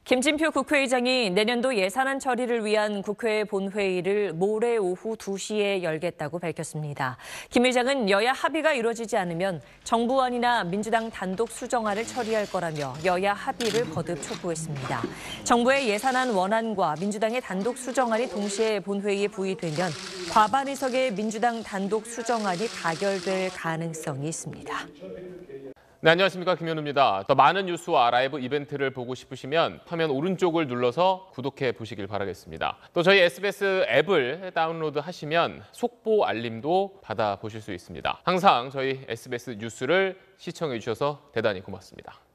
김진표 국회의장이 내년도 예산안 처리를 위한 국회 본회의를 모레 오후 2시에 열겠다고 밝혔습니다. 김 의장은 여야 합의가 이루어지지 않으면 정부안이나 민주당 단독 수정안을 처리할 거라며 여야 합의를 거듭 촉구했습니다. 정부의 예산안 원안과 민주당의 단독 수정안이 동시에 본회의에 부의되면 과반 의석의 민주당 단독 수정안이 가결될 가능성이 있습니다. 네, 안녕하십니까. 김현우입니다. 더 많은 뉴스와 라이브 이벤트를 보고 싶으시면 화면 오른쪽을 눌러서 구독해 보시길 바라겠습니다. 또 저희 SBS 앱을 다운로드 하시면 속보 알림도 받아보실 수 있습니다. 항상 저희 SBS 뉴스를 시청해 주셔서 대단히 고맙습니다.